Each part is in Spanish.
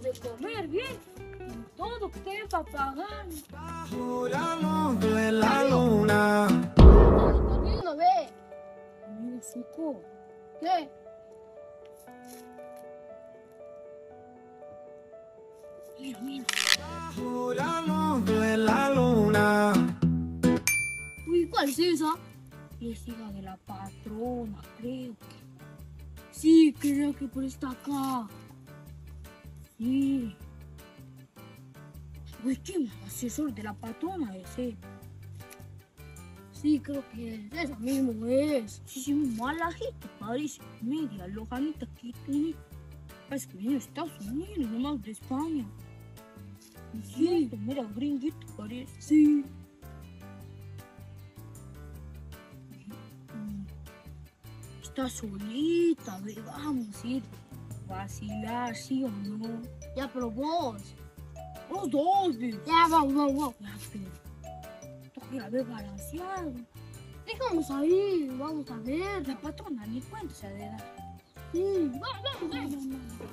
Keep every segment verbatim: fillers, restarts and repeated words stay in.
de comer bien. Todo usted para pagar. Juramos de la luna. Uno ve. Amigo Suco. ¿Qué? Mira, mira. Juramos de la luna. Uy, ¿cuál es esa? Es hija de la patrona, creo que. Sí, creo que por esta acá. Sí. Uy, ¿qué asesor de la patrona ese? Sí, creo que es. Esa mismo es. Sí, sí, mala gente, parece. Media lojanita que tiene. Parece que viene de Estados Unidos, nomás de España. Sí, mira, gringuito parece. Sí. Está solita, a ver, vamos a ir vacilar, ¿sí o no? Ya, pero vos. Los dos, ¿ves? Ya, vamos, vamos, vamos. Ya, pero tengo que ir a ver balanceado. Dejamos ahí, vamos a ver. La patrona ni cuenta se ha de dar. Sí, vamos, vamos, vamos.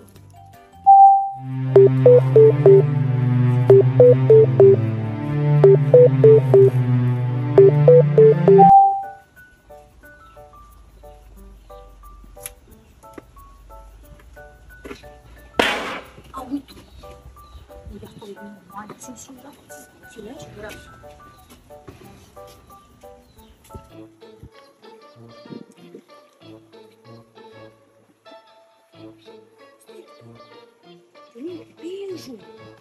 Agüito. Ya estoy viendo mal. Sí, sí, gracias. Silencio, gracias. ¡Qué pienso!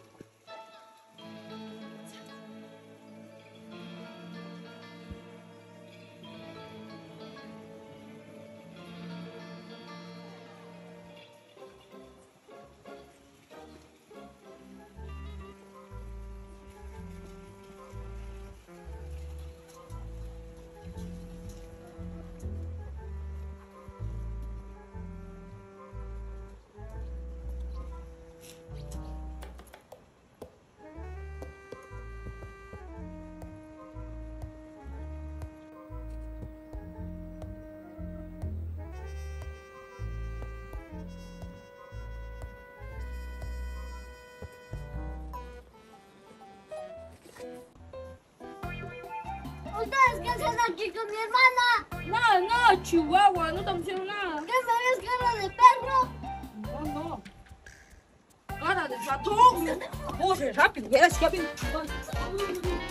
¿Ustedes qué hacen aquí con mi hermana? Nada, nada, Chihuahua, no estamos haciendo nada. ¿Qué sabes cara de perro? No, no. Cara de ratón. Corre rápido, verás que ya viene Chihuahua.